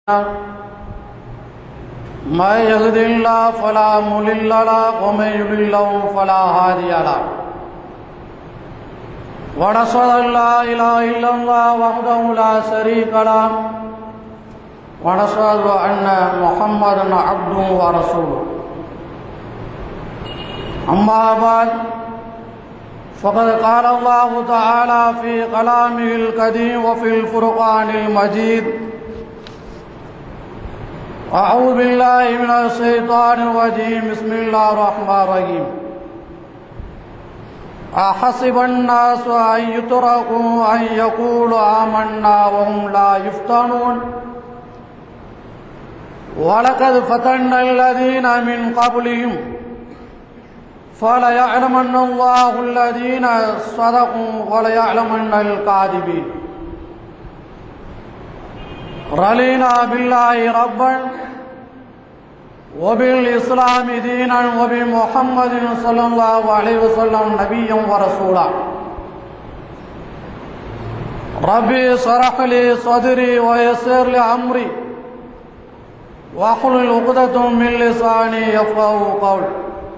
من يهد الله فلا مضل له ومن يضلل فلا هادي له ونشهد أن لا إله إلا الله وحده لا شريك له ونشهد أن محمدا عبده ورسوله أما بعد فقد قال الله تعالى في كلامه القديم وفي الفرقان المجيد أعوذ بالله من الشيطان الرجيم بسم الله الرحمن الرحيم أحسب الناس أن يتركوا أن يقولوا آمنا وهم لا يفتنون ولقد فتنا الذين من قبلهم فليعلمن الله الذين صدقوا وليعلمن الكاذبين رضينا بالله ربا وبالإسلام دينا وبمحمد صلى الله عليه وسلم نبيا ورسولا ربي اشرح لي صدري ويسر لي أمري واحلل عقدة من لساني يفقهوا قولي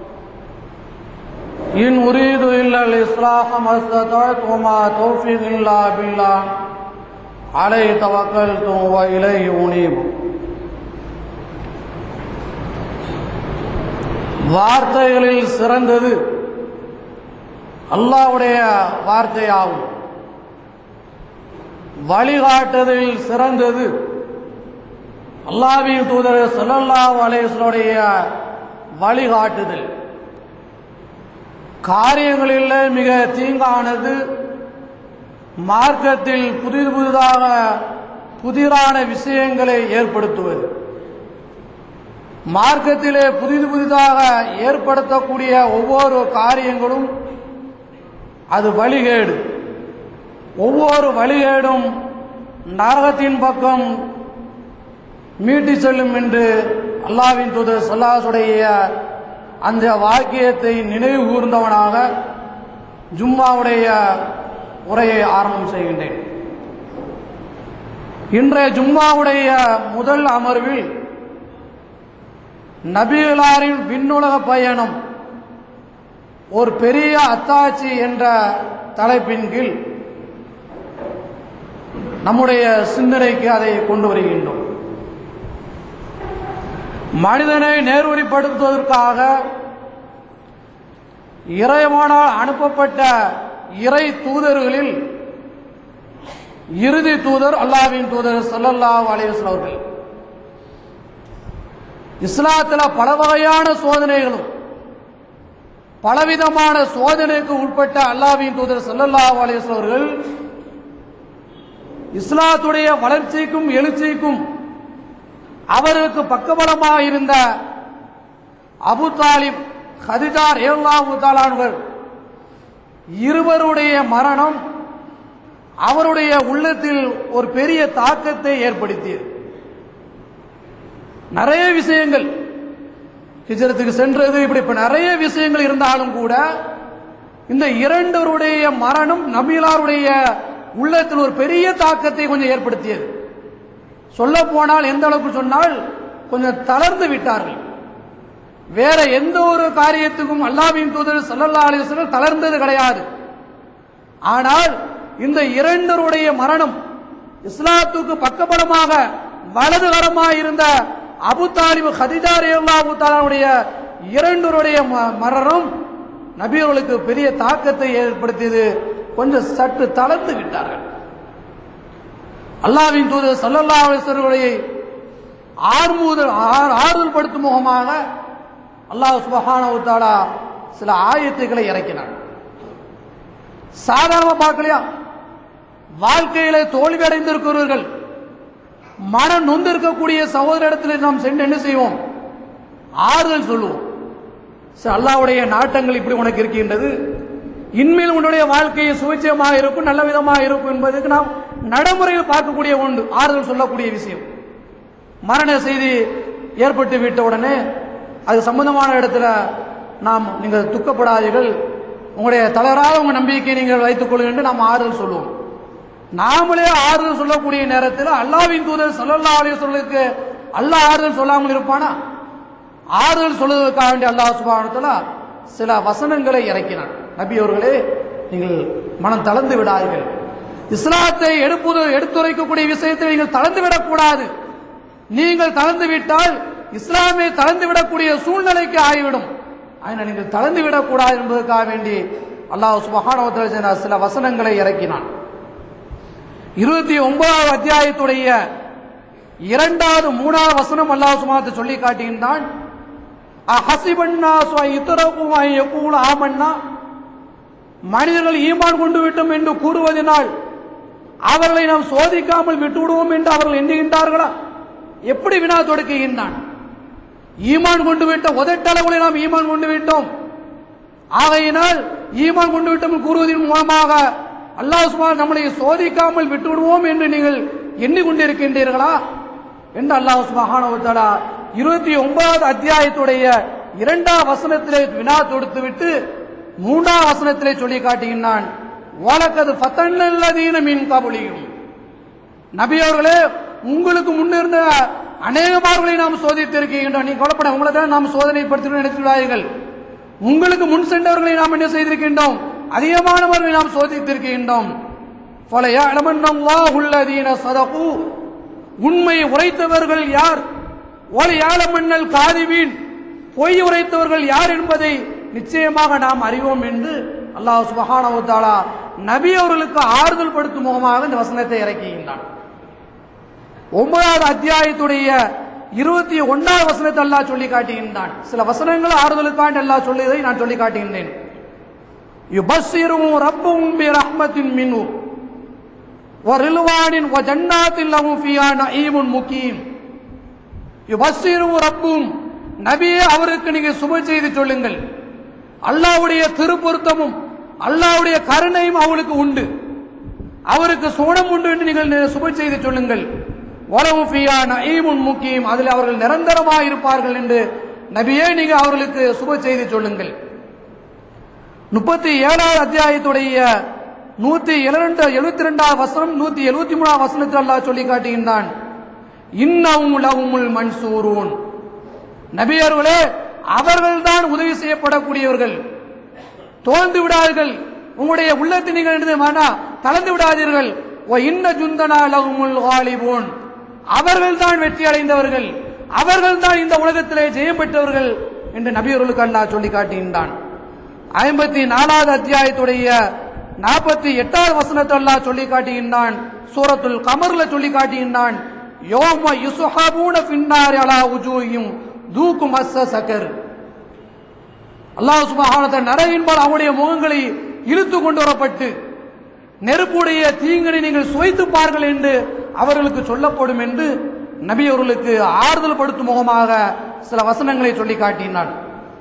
إن أريد إلا الإصلاح ما استطعت وما توفيق إلا بالله عليه توكلت وإليه أنيب. வார்த்தைகளில் சிறந்தது அல்லாஹ்வுடைய வார்த்தையாகும். வழிகாட்டுதலில் சிறந்தது அல்லாஹ்வின் தூதர் ஸல்லல்லாஹு அலைஹி வஸல்லம் வழிகாட்டுதல். காரியங்களில் மிக தீங்கானது மார்க்கத்தில் புதிரான விஷயங்களை ஏற்படுத்துவது. மார்க்கத்திலே புதிதாக ஏற்படுத்தக்கூடிய ஒவ்வொரு காரியங்களும் அது வழிகேடு. ஒவ்வொரு வழிகேடும் நரகத்தின் பக்கம் மீட்டி செல்லும் என்று அல்லாஹ்வின் தூதர் ஸல்லல்லாஹு அலைஹி வஸல்லம் அந்த வாக்கியத்தை நினைவு கூர்ந்தவனாக ஜும்மாவுடைய உரையை ஆரம்பம் செய்கின்றேன். இன்றைய ஜும்மாவுடைய முதல் அமர்வில் நபிகளாரின் விண்ணுலக பயணம் ஒரு பெரிய அத்தாட்சி என்ற தலைப்பின் கீழ் நம்முடைய சிந்தனைக்கு அதை கொண்டு வருகின்றோம். மனிதனை நேர்வழிப்படுத்துவதற்காக இறைவனால் அனுப்பப்பட்ட இறை தூதர்களில் இறுதி தூதர் அல்லாஹ்வின் தூதர் ஸல்லல்லாஹு அலைஹி வஸல்லம் அவர்கள். இஸ்லாத்தில் பல வகையான சோதனைகளும் பலவிதமான சோதனைக்கு உட்பட்ட அல்லாஹ்வின் தூதர் ஸல்லல்லாஹு அலைஹி வஸல்லம் அவர்கள் இஸ்லாத்துடைய வளர்ச்சிக்கும் எழுச்சிக்கும் அவருக்கு பக்கபலமாக இருந்த அபு தாலிப், கதீஜா ரலியல்லாஹு தஆலா அன்ஹர் இருவருடைய மரணம் அவருடைய உள்ளத்தில் ஒரு பெரிய தாக்கத்தை ஏற்படுத்தியது. நிறைய விஷயங்கள் ஹிஜ்ரத்துக்கு சென்றது, இப்படி நிறைய விஷயங்கள் இருந்தாலும் கூட இந்த இரண்டருடைய மரணம் நபிகளாருடைய உள்ளத்தில் ஒரு பெரிய தாக்கத்தை கொஞ்சம் ஏற்படுத்தியது. சொல்ல போனால் எந்த அளவுக்கு சொன்னால் கொஞ்சம் தளர்ந்து விட்டார்கள். வேற எந்த ஒரு காரியத்துக்கும் அல்லாஹ்வின் தூதர் ஸல்லல்லாஹு அலைஹி வஸல்லம் தளர்ந்தது கிடையாது. ஆனால் இந்த இரண்டருடைய மரணம் இஸ்லாத்துக்கு பக்கபலமாக வலதுகரமாக இருந்த அபு தாலிப், கதீஜா ரலியல்லாஹு தஆலாவுடைய இரண்டருடைய மரணம் நபியர்களுக்கு பெரிய தாக்கத்தை ஏற்படுத்தியது. கொஞ்சம் சற்று தளர்ந்து விட்டார்கள். அல்லாஹ்வின் தூதர் ஸல்லல்லாஹு அலைஹி வஸல்லம் ஆறுதல் படுத்தும் முகமாக அல்லாஹ் சுப்ஹானஹு வ தஆலா சில ஆயத்துக்களை இறக்கினார். சாதாரண பார்க்கலையா, வாழ்க்கையில தோல்வி அடைந்திருக்கிறவர்கள், மனம் நொந்திருக்கக்கூடிய சகோதரிடத்தில் நாம் சென்று என்ன செய்வோம்? ஆறுதல் சொல்லுவோம். அல்லாஹ்வுடைய நாட்டங்கள் இப்படி உனக்கு இருக்கின்றது, இன்மேல் உன்னுடைய வாழ்க்கையை சுவிட்சமாக இருக்கும், நல்ல விதமாக இருக்கும் என்பதற்கு நாம் நடைமுறையில் பார்க்கக்கூடிய ஒன்று, ஆறுதல் சொல்லக்கூடிய விஷயம். மரண செய்தி ஏற்பட்டு விட்ட உடனே அது சம்பந்தமான இடத்துல நாம் நீங்கள் துக்கப்படாதீர்கள், உங்களுடைய தளராத உங்க நம்பிக்கை நீங்கள் வைத்துக் கொள்ளுங்கள் என்று நாம் ஆறுதல் சொல்லுவோம். நாமளே ஆறுதல் சொல்லக்கூடிய நேரத்தில் அல்லாஹ்வின் தூதர் ஸல்லல்லாஹு அலைஹி வஸல்லுக்கு அல்லாஹ் ஆறுதல் சொல்லாமல் இருப்பானா? ஆறுதல் சொல்வதற்காக வேண்டிய அல்லாஹ் சுப்ஹானஹு வ தஆலா சில வசனங்களை இறக்கினான். நபி அவர்களே, நீங்கள் மனம் தளர்ந்து விடாதீர்கள். இஸ்லாத்தை எடுத்துரைக்கக்கூடிய விஷயத்தில் நீங்கள் தளர்ந்து விடக்கூடாது. நீங்கள் தளர்ந்து விட்டால் இஸ்லாமை தளர்ந்து விடக்கூடிய சூழ்நிலைக்கு ஆகிவிடும். அதனால் நீங்கள் தளர்ந்து விடக்கூடாது என்பதற்காக வேண்டி அல்லாஹ் சுப்ஹானஹு வ தஆலா சில வசனங்களை இறக்கினான். 29வது அத்தியாயத்துடைய 2வது 3வது வசனம் அல்லாஹ் சுப்ஹானஹு வ தஆலா சொல்லி காட்டுகின்றான். அஹஸிபன்னாஸு யத்ரகு வ யகூலு ஆமன்னா, மனிதர்கள் ஈமான் கொண்டு விட்டோம் என்று கூறுவதனால் அவர்களை நாம் சோதிக்காமல் விட்டுவிடுவோம் என்று அவர்கள் எண்ணுகின்றார்களா? எப்படி வினா தொடுக்குகின்றான். ஈமான் கொண்டு விட்ட உதட்டளவுகளை நாம் ஈமான் கொண்டு விட்டோம், ஆகையினால் ஈமான் கொண்டு விட்டோம் கூறுவதன் மூலமாக அல்லாஹ் சுப்ஹானஹு நம்மளை சோதிக்காமல் விட்டுவிடுவோம் என்று நீங்கள் எண்ணிக்கொண்டிருக்கின்றீர்களா என்று அல்லாஹ் சுப்ஹானஹு வ தஆலா 29வது அத்தியாயத்துடைய 2வது வசனத்திலே வினா தொடுத்துவிட்டு 3வது வசனத்திலே சொல்லி காட்டுகின்றான். வலக்கது ஃபதன்னல்லதீன மின் கப்லிஹிம், நபி அவர்களே, உங்களுக்கு முன்னிருந்த அநேகமார்களை நாம் சோதித்திருக்கின்றோம். நீ கவலைப்பட, உங்களை தான் நாம் சோதனைப்படுத்தி நினைத்துள்ளார்கள். உங்களுக்கு முன் சென்றவர்களை நாம் என்ன செய்திருக்கின்றோம்? அதிகமானவர்களை நாம் சோதித்திருக்கின்றோம். ஃபலயஅலமன்னல்லாஹு அல்லதீன ஸதகு, உண்மை உரைத்தவர்கள் யார், வலயஅலமன்னல் காதிபீன், பொய் உரைத்தவர்கள் யார் என்பதை நிச்சயமாக நாம் அறிவோம் என்று அல்லாஹ் சுப்ஹானஹு வ தஆலா நபி அவர்களுக்கு ஆறுதல் படுத்தும் முகமாக இந்த வசனத்தை இறக்குகின்றான். 9வது அத்தியாயத்துடைய 21வது வசனத்தை அல்லாஹ் சொல்லி காட்டுகின்றான். சில வசனங்கள் ஆறுதலுக்காண்டி அல்லாஹ் சொல்லியதை நான் சொல்லி காட்டுகின்றேன். யுபஸ்ஸிரு ரப்புஹும் பிரஹ்மத்தின் மின்ஹு வ ரில்வானின் வ ஜன்னாத்தின் லஹும் ஃபீஹா நஈமுன் முகீம். யுபஸ்ஸிரு ரப்புஹும், நபியே அவருக்கு நீங்க சுப செய்தி சொல்லுங்கள். அல்லாஹ்வுடைய திருப்பொருத்தமும் அல்லாஹ்வுடைய கருணையும் அவளுக்கு உண்டு, அவருக்கு சோனம் உண்டு என்று நீங்கள் சுப செய்தி சொல்லுங்கள். வலஹும் ஃபீஹா நஈமுன் முகீம், அதில் அவர்கள் நிரந்தரமாக இருப்பார்கள் என்று நபியே நீங்க அவர்களுக்கு சுப செய்தி சொல்லுங்கள். 37வது அத்தியாயத்துடைய 172வது வசனம் 173வது வசனத்தில் அல்லாஹ் சொல்லி காட்டுகின்றான். இன்னஹும் லஹுமுல் மன்சூரூன், நபியர்களே அவர்கள்தான் உதவி செய்யப்படக்கூடியவர்கள். தோர்ந்து விடாதீர்கள், உங்களுடைய உள்ளத்தை நீங்கள் தளர்ந்து விடாதீர்கள். வ இன்ன ஜுந்தனா லஹுமுல் காலிபூன், அவர்கள்தான் வெற்றி அடைந்தவர்கள், அவர்கள்தான் இந்த உலகத்திலே ஜெயம் பெற்றவர்கள் என்று நபியர்களுக்கு அல்லாஹ் சொல்லி காட்டுகின்றான். 54வது அத்தியாயத்துடைய 48வது வசனத்தை அல்லாஹ் சொல்லி காட்டுகின்றான். சூரத்துல் கமர்ல சொல்லி காட்டுகின்றான். யௌம யுஸ்ஹபூன ஃபின்னாரி அலா உஜூஹிம் தூக்கு மஸ்ஸ சகர், அல்லாஹ் சுப்ஹானஹு வ தஆலா நரகின்பால் அவருடைய முகங்களை இழுத்து கொண்டு வரப்பட்டு நெருப்புடைய தீங்கனை நீங்கள் சுவைத்து பார்கள் என்று அவர்களுக்கு சொல்லப்படும் என்று நபி அவர்களுக்கு ஆறுதல் படுத்தும் முகமாக சில வசனங்களை சொல்லி காட்டினான்.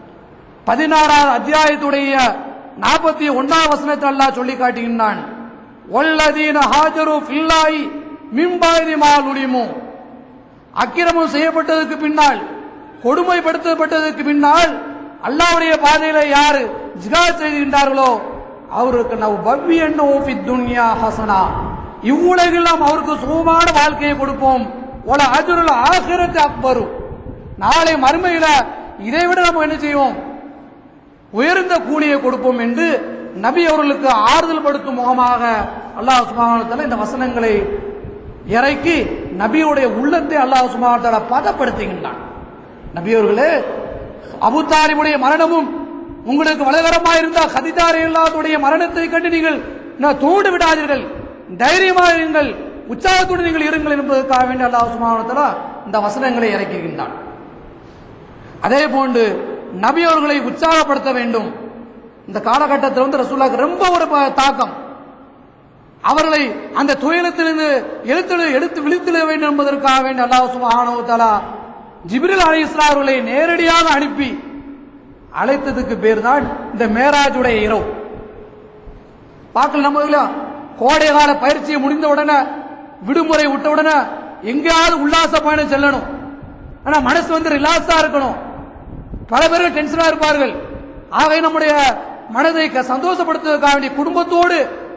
16வது அத்தியாயத்துடைய 41வது வசனத்தை அல்லாஹ் சொல்லி காட்டுகின்றான். வல்லதீன ஹாஜரு ஃபில்லாஹி மின் பஅதி மா லுலிமு, அக்கிரமம் செய்யப்பட்டதற்கு பின்னால், கொடுமைப்படுத்தப்பட்டதற்கு பின்னால் அல்லாஹ்வுடைய பாதையில யார் ஜிஹாத் செய்கின்றார்களோ அவருக்கு நவ் பவ்வியன்னோ ஃபித் துன்யா ஹஸனா, இவ்வுலகில் நாம் அவருக்கு சுகமான வாழ்க்கையை கொடுப்போம். வல அஜ்ருல் ஆகிரத்தி அக்பரு, நாளை மறுமையில இதைவிட நம்ம என்ன செய்வோம், உயர்ந்த கூலியை கொடுப்போம் என்று நபி அவர்களுக்கு ஆறுதல் படுத்தும் முகமாக அல்லாஹ் சுப்ஹானஹு வ தஆலா இந்த வசனங்களை இறக்கி நபியுடைய உள்ளத்தை அல்லாஹ் சுப்ஹானஹு வ தஆலா பதப்படுத்துகின்றான். நபி அவர்களே, அபூ தாலிபுடைய மரணமும் உங்களுக்கு வலகரமாக இருந்தால் கதீஜா ரலியல்லாஹுடைய மரணத்தை கண்டு நீங்கள் தூண்டு விடாதீர்கள், தைரியமாக இருங்கள், உற்சாகத்தோடு நீங்கள் இருங்கள் என்பதற்காக வேண்டி அல்லாஹ் சுப்ஹானஹு வ தஆலா இந்த வசனங்களை இறக்குகின்றான். அதே போன்று நபி அவர்களை உற்சாகப்படுத்த வேண்டும். இந்த காலகட்டத்தில் ரசூலுல்லாஹ்க்கு ரொம்ப ஒரு தாக்கம், அவர்களை அந்த துயரத்திலிருந்து எடுத்து விழித்திட வேண்டும் என்பதற்காக வேண்டி அல்லாஹ் சுப்ஹானஹு வ தஆலா ஜிப்ரீல் அலைஹிஸ்ஸலாம் அவர்களை நேரடியாக அனுப்பி அழைத்ததுக்கு பேர் தான் இந்த மேராஜுடைய இரவு. பார்க்கல நம்ம கோடை கால பயிற்சியை முடிந்த உடனே, விடுமுறை விட்ட உடனே எங்கேயாவது உல்லாச பயணம் செல்லணும், ஆனா மனசு ரிலாக்ஸா இருக்கணும். பல பேர்கள் டென்ஷனா இருப்பார்கள். ஆகவே நம்முடைய மனதை சந்தோஷப்படுத்துவதற்காக வேண்டிய குடும்பத்தோடு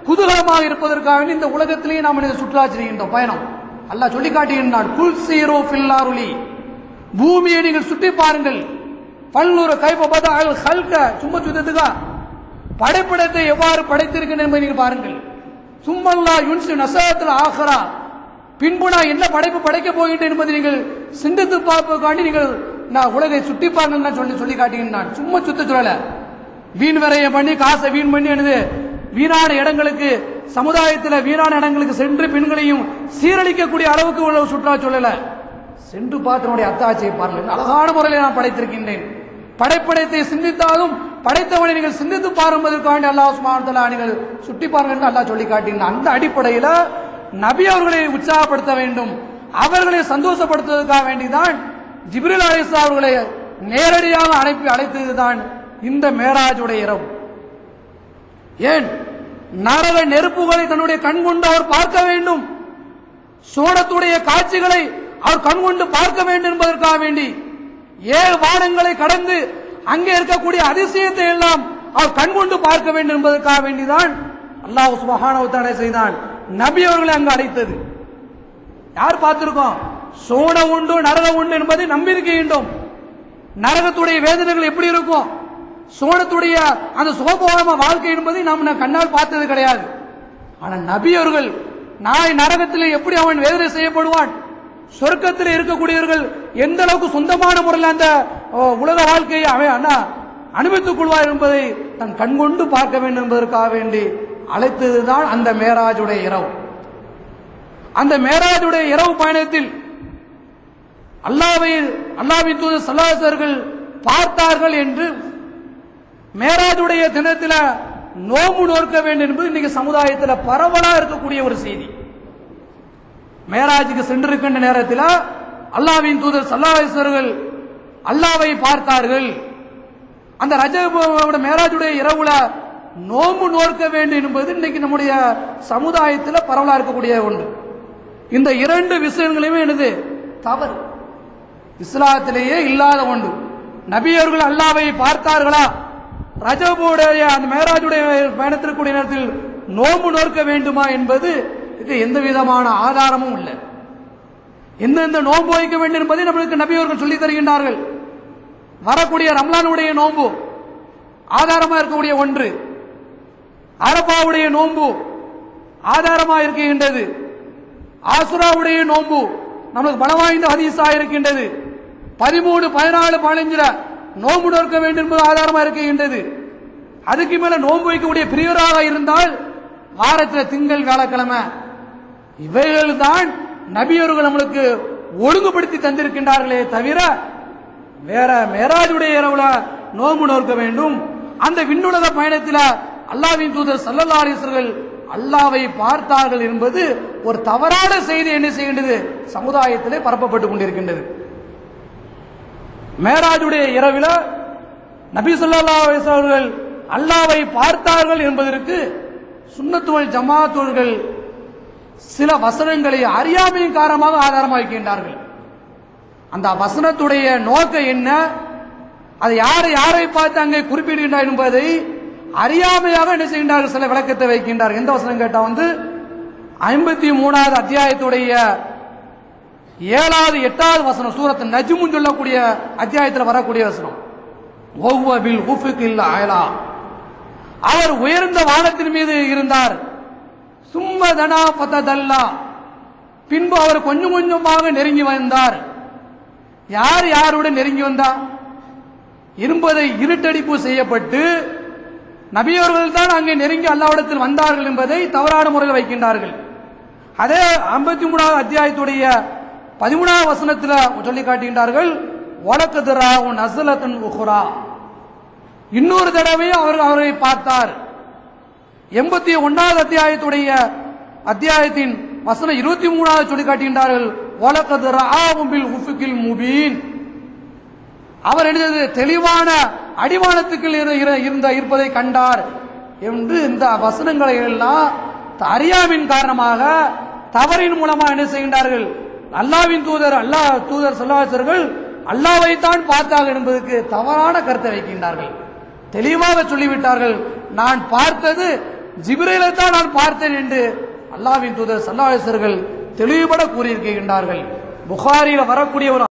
குதூகலமாக இருப்பதற்காக இந்த உலகத்திலேயே நாம் சுற்றுலா செய்கின்றோம் பயணம். அல்லாஹ் சொல்லி காட்டுகின்றான், குல் சீரோ ஃபில் அர்லி, பூமியை நீங்கள் சுற்றி பாருங்கள். பல்நூறு கைஃப பதஅல் ஹல்க, சும்மா சுத்தத்துக்கா படைப்படத்தை எவ்வாறு படைத்திருக்கிறேன் என்பதை நீங்கள் பாருங்கள். சும்மல்லா யுன்சி நஸாத்துல் ஆஹிரா, பின்பு நான் என்ன படைப்பு படைக்க போகின்றேன் என்பதை நீங்கள் சிந்தித்து பார்ப்பதற்காண்டி நீங்கள் நான் உலகை சுற்றி பாருங்கள் சொல்லி காட்டுகின்றான். சும்மா சுத்த சொல்லல, வீண் விரயம் பண்ணி காசை வீண் பண்ணி என்னது வீணான இடங்களுக்கு, சமுதாயத்தில் வீணான இடங்களுக்கு சென்று பெண்களையும் சீரழிக்கக்கூடிய அளவுக்கு உள்ள சுற்றுலா சொல்லல. சென்று பார்த்தனுடைய அத்தாட்சியை பாருங்கள், அழகான முறையில் நான் படைத்திருக்கின்றேன். படைப்படத்தை சிந்தித்தாலும் படைத்தவனை நீங்கள் சிந்தித்து பாரும்பதற்காண்டி அல்லாஹ் சுப்ஹானஹு வ தஆலா நீங்கள் சுட்டி பாருங்கள் என்று அல்லாஹ் சொல்லி காட்டினான். அந்த அடிப்படையில் நபி அவர்களை உற்சாகப்படுத்த வேண்டும், அவர்களை சந்தோஷப்படுத்துவதற்காக வேண்டிதான் ஜிப்ரீல் அலைஹிஸ்ஸலாம் அவர்களை நேரடியாக அழைத்ததுதான் இந்த மேராஜுடைய இரவு. ஏன் நரக நெருப்புகளை தன்னுடைய கண் கொண்டு அவர் பார்க்க வேண்டும், சோனத்துடைய காட்சிகளை அவர் கண் கொண்டு பார்க்க வேண்டும் என்பதற்காக வேண்டி 7 வானங்களை கடந்து அங்கே இருக்கக்கூடிய அதிசயத்தை எல்லாம் அவர் கண் கொண்டு பார்க்க வேண்டும் என்பதற்காக வேண்டிதான் அல்லாஹ் சுப்ஹானஹு வ தஆலா செய்தான் நபி அவர்களை அங்கு அழைத்தது. யார் பார்த்திருக்கோம்? சோனம் உண்டு நரகம் உண்டு என்பதை நம்பியிருக்கின்றோம். நரகத்துடைய வேதனைகள் எப்படி இருக்கும், சோனத்துடைய அந்த சுகபோகமான வாழ்க்கை என்பதை நாம் கண்ணால் பார்த்தது கிடையாது. ஆனால் நபி அவர்கள் நாளை நரகத்திலே எப்படி அவன் வேதனை செய்யப்படுவான், சொர்க்கத்தில் இருக்கக்கூடியவர்கள் எந்த அளவுக்கு சொந்தமான முறையில் அந்த உலக வாழ்க்கையை அவன் அனுபவித்துக் கொள்வார் என்பதை தன் கண்கொண்டு பார்க்க வேண்டும் என்பதற்காக வேண்டி அழைத்ததுதான் அந்த மேராஜுடைய இரவு. அந்த மேராஜுடைய இரவு பயணத்தில் அல்லாஹ்வின் தூதர் ஸல்லல்லாஹு அலைஹி வஸல்லம் பார்த்தார்கள் என்று மேராஜுடைய தினத்தில் நோம்பு நோக்க வேண்டும் என்பது இன்னைக்கு சமுதாயத்தில் பரவலாக இருக்கக்கூடிய ஒரு செய்தி. மேராஜுக்கு சென்றிருக்கின்ற நேரத்தில் அல்லாஹ்வின் தூதர் ஸல்லல்லாஹு அலைஹி வஸல்லம் அல்லாஹ்வை பார்த்தார்கள். அந்த ரஜப மேராஜுடைய இரவுல நோம்பு நோக்க வேண்டும் என்பது இன்னைக்கு நம்முடைய சமுதாயத்தில் பரவலாக இருக்கக்கூடிய ஒன்று. இந்த 2 விஷயங்களையுமே என்னது தவறு, இஸ்லாத்திலேயே இல்லாத ஒன்று. நபி அவர்கள் அல்லாஹ்வை பார்த்தார்களா? ரஜபுடைய அந்த மேராஜுடைய பயணத்திற்குரிய நேரத்தில் நோம்பு நோக்க வேண்டுமா என்பது எந்த விதமான ஆதாரமும் இல்லை. எந்தெந்த நோன்பு வைக்க வேண்டும் என்பதை நம்மளுக்கு நபி அவர்கள் சொல்லி தருகின்றார்கள். வரக்கூடிய ரம்லானுடைய நோன்பு ஆதாரமாக இருக்கக்கூடிய ஒன்று, அரபாவுடைய நோன்பு ஆதாரமாக இருக்கின்றது, ஆசுராவுடைய நோன்பு நமக்கு பலவாய்ந்த ஹதீஸா இருக்கின்றது, 13, 14, 15 நோன்பு நோக்க வேண்டும் என்பது ஆதாரமாக இருக்கின்றது. அதுக்கு மேல நோன்பு வைக்கக்கூடிய பிரியராக இருந்தால் வாரத்தில் திங்கள் வியாழக்கிழமை இவைகள் தான் நபியவர்கள் நம்மளுக்கு ஒழுங்குபடுத்தி தந்திருக்கின்றார்களே தவிர வேற மேராஜுடைய இரவுல நோன்பு நோக்க வேண்டும். அந்த விண்ணுலக பயணத்தில் அல்லாஹ்வின் தூதர் ஸல்லல்லாஹு அலைஹி வஸல்லம் அல்லாஹ்வை பார்த்தார்கள் என்பது ஒரு தவறான செய்தி என்ன செய்கின்றது, சமுதாயத்திலே பரப்பப்பட்டுக் கொண்டிருக்கின்றது. மேராஜுடைய இரவில் நபி ஸல்லல்லாஹு அலைஹி வஸல்லம் அல்லாஹ்வை பார்த்தார்கள் என்பதற்கு சுன்னத் வல் ஜமாஅத்துகள் சில வசனங்களை அறியாமையின் காரணமாக ஆதாரமாக வைக்கின்றார்கள். அந்த வசனத்துடைய நோக்கம் என்ன, அது யாரை பார்த்து அங்கே குறிப்பிடுகின்றார் என்பதை அறியாமையாக என்ன செய்கின்றார்கள், சில விளக்கத்தை வைக்கின்றார். எந்த வசனம் கேட்டா 53வது அத்தியாயத்துடைய 7வது 8வது வசனம், சூரத் நஜ்ம் சொல்லக்கூடிய அத்தியாயத்தில் வரக்கூடிய வசனம். அவர் உயர்ந்த வானத்தின் மீது இருந்தார். சும்மதனா பததல்லா, பின்பு அவர் கொஞ்சம் கொஞ்சமாக நெருங்கி வந்தார். யாருடன் நெருங்கி வந்தார் என்பதை இருட்டடிப்பு செய்யப்பட்டு நபியவர்கள் தான் அங்கே நெருங்கி அல்லாஹ்விடத்தில் வந்தார்கள் என்பதை தவறான முறையில் வைக்கின்றார்கள். அதே 53வது அத்தியாயத்துடைய 13வது வசனத்தில் சொல்லி காட்டுகின்றார்கள், வலக்கதுராவு நஸலத்துன் உக்ரா, இன்னொரு தடவையும் அவரை பார்த்தார். 81வது அத்தியாயத்தின் வசனம் 23வது சொல்லி காட்டுகின்றார்கள், வலக்கதுராவு பில் உஃபிகில் முபீன், அவர் எழுதியது தெளிவான அடிவானத்துக்கு இருப்பதை கண்டார் என்று இந்த வசனங்களை எல்லாம் அறியாமின் காரணமாக தவறின் மூலமாக என்ன செய்கின்றார்கள், அல்லாஹ்வின் தூதர் ஸல்லல்லாஹு அலைஹி வஸல்லம் அல்லாஹ்வை தான் பார்த்தார்கள் என்பதற்கு தவறான கருத்தை வைக்கின்றார்கள். தெளிவாக சொல்லிவிட்டார்கள், நான் பார்த்தது ஜிப்ரீலை தான் நான் பார்த்தேன் என்று அல்லாஹ்வின் தூதர் ஸல்லல்லாஹு அலைஹி வஸல்லம் தெளிவுபட கூறியிருக்கின்றார்கள். புகாரியில் வரக்கூடிய ஒரு